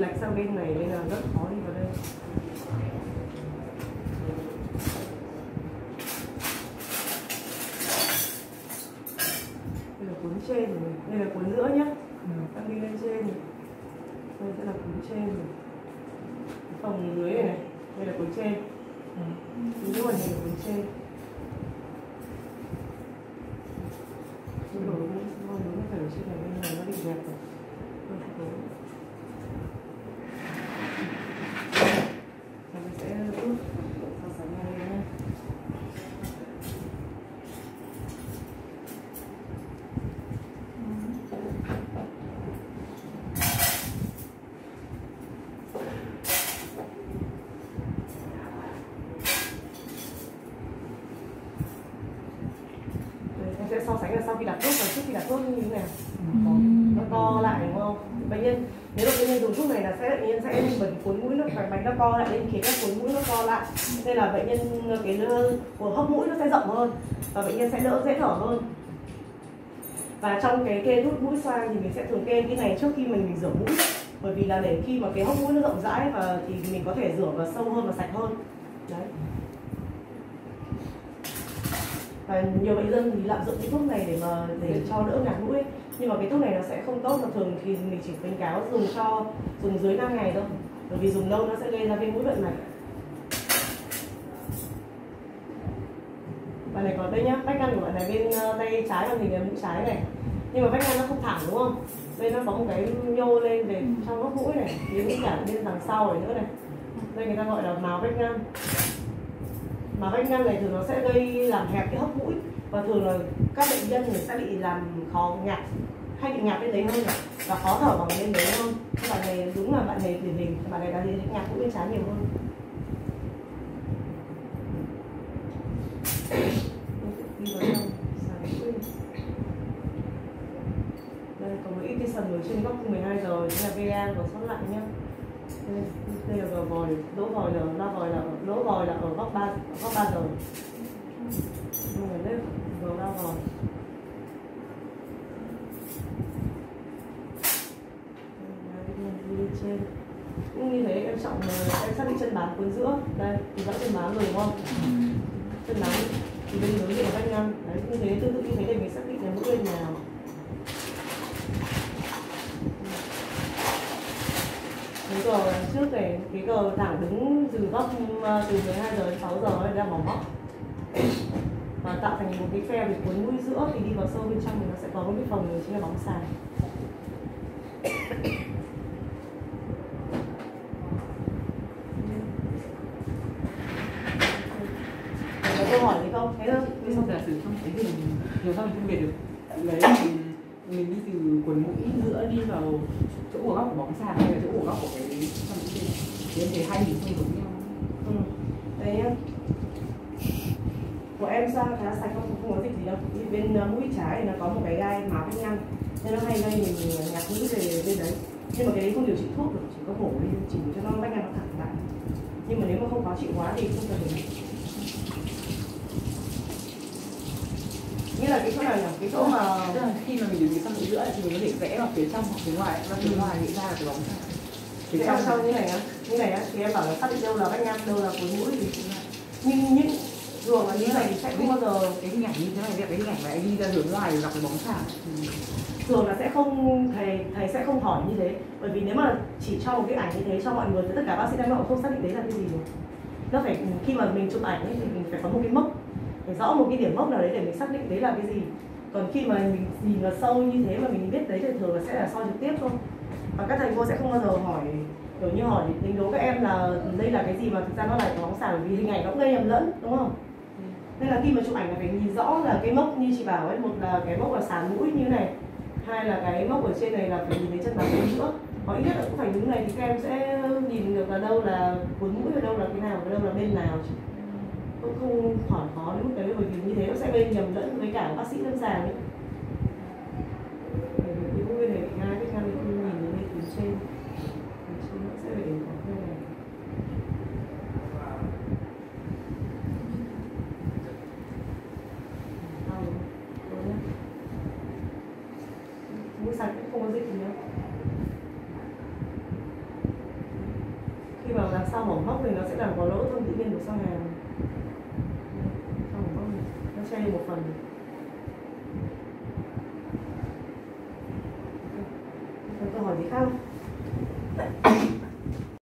lệch sang bên này nên là rất khó đi vào đây. Đây là cuốn trên rồi, đây là cuốn giữa nhá. Đang đi lên trên. Đây sẽ là cuốn trên rồi. Phòng dưới này này, đây là cuốn trên. Cuốn dưới này là cuốn trên. Đồ nó phải ở trên này bên này nó bị dẹp rồi. Mình sẽ rút so sánh này nhé. Em sẽ so sánh là sau khi đặt thuốc và trước khi đặt thuốc như thế nào. Nó co lại đúng không? Bệnh nhân nếu mà bệnh nhân dùng thuốc này là bệnh nhân sẽ bởi vì cuốn mũi nó phải bánh nó co lại lên khiến các cuốn mũi nó co lại, nên là bệnh nhân cái của hốc mũi nó sẽ rộng hơn và bệnh nhân sẽ đỡ dễ thở hơn. Và trong cái kê thuốc mũi xoang thì mình sẽ thường kê cái này trước khi mình rửa mũi, bởi vì là để khi mà cái hốc mũi nó rộng rãi và thì mình có thể rửa vào sâu hơn và sạch hơn. Đấy. Và nhiều bệnh nhân thì lạm dụng cái thuốc này để cho đỡ ngạt mũi ấy. Nhưng mà cái thuốc này nó sẽ không tốt, mà thường thì mình chỉ khuyến cáo dùng dưới 5 ngày thôi, bởi vì dùng lâu nó sẽ gây ra viêm mũi vận mạch. Bạn này còn đây nhá, vách ngăn của bạn này bên tay trái và hình là mũi trái này, nhưng mà vách ngăn nó không thẳng đúng không? Đây nó có một cái nhô lên về trong góc mũi này, đến cả bên đằng sau này nữa này. Đây người ta gọi là mào vách ngăn. Mà vách ngăn này thường nó sẽ gây làm hẹp cái hốc mũi, và thường là các bệnh nhân người sẽ bị làm khó ngạt, hay bị ngạt bên đấy hơn này, và khó thở bằng bên đấy hơn. Các bạn này đúng là bạn này điển hình, bạn này đã ngạt mũi bên trái nhiều hơn. Đây có một ít cái sần ở trên góc 12 giờ, chính là VA còn sót lại nhá. Đây là vòi, lỗ vòi là ở góc 3 giờ. Đây là nếp ra vòi. Đi trên. Cũng như thế em chọn em xác định chân bám cuốn giữa. Đây, thì vẫn chân bám rồi đúng không? Chân bám thì bên dưới là vách ngăn. Đấy, như thế tương tự như thế để mình xác định cái mũi bên nào. Cái cờ trước này, cái cờ thẳng đứng từ góc từ 12 giờ đến 6 giờ ấy, là mỏng móc và tạo thành một cái phe về cuốn mũi giữa, thì đi vào sâu bên trong thì nó sẽ có một cái phòng chính là bóng sàn. Có câu hỏi gì không? Thế thôi. Sau giả sử trong cái hình nhiều sao mình phân biệt được lấy mình đi từ quần mũi giữa đi vào chỗ của góc của bóng sàn hay là chỗ của góc của cái trong cái gì thì em thấy hai hình không giống nhau. Đấy nhá. Của em sang khá sạch, không có dịch gì đâu. Thì bên mũi trái thì nó có một cái gai máu vách ngăn, nên nó hay gây mình nhạt mũi về bên đấy. Nhưng mà cái đấy không điều trị thuốc được, chỉ có mổ đi chỉnh cho nó vách ngăn nó thẳng lại. Nhưng mà nếu mà không khó chịu quá thì không cần phải. Nghĩa là cái chỗ nào nhỉ? Cái chỗ mà tức là khi mà mình điều trị sang mũi giữa thì mình có thể vẽ vào phía trong hoặc phía ngoài, và phía ngoài nghĩ ra là cái bóng sàn. Phía trong sau như này á, thì em bảo là xác định đâu là vách ngăn, đâu là cuốn mũi thì nhưng thường là như này thì sẽ không bao giờ cái hình ảnh như thế này, cái hình ảnh mà anh đi ra hướng ngoài gặp cái bóng sàn. Thường là sẽ không, thầy sẽ không hỏi như thế, bởi vì nếu mà chỉ cho một cái ảnh như thế cho mọi người thì tất cả bác sĩ đang không xác định đấy là cái gì rồi. Nó phải khi mà mình chụp ảnh ấy, thì mình phải có một cái mốc, phải rõ một cái điểm mốc nào đấy để mình xác định đấy là cái gì. Còn khi mà mình nhìn vào sâu như thế mà mình biết đấy thì thường là sẽ là soi trực tiếp thôi. Và các thầy cô sẽ không bao giờ hỏi kiểu như hỏi đánh đố các em là đây là cái gì mà thực ra nó là cái bóng sàn, vì hình ảnh nó cũng gây nhầm lẫn đúng không? Nên là khi mà chụp ảnh là phải nhìn rõ là cái mốc như chị bảo ấy, một là cái mốc ở sàn mũi như thế này, hai là cái mốc ở trên này là phải nhìn thấy chân bám cuốn giữa. Có ít nhất là cũng phải đứng này thì các em sẽ nhìn được là đâu là cuốn mũi, ở đâu là cái nào, ở đâu là bên nào. Cũng không hỏi khó đến mức đấy, bởi vì như thế nó sẽ gây nhầm lẫn với cả bác sĩ lâm sàng ấy. Bởi vì cái mũi này bị hai cái ngăn không nhìn thấy bên trên nó sẽ bị có cái này. Mũi sạch cũng không có dịch gì đâu. mà làm sao mỏng móc thì nó sẽ làm có lỗ thông tự nhiên của sao hàng. Sao mỏng móc này nó che đi một phần. Còn câu hỏi gì khác không?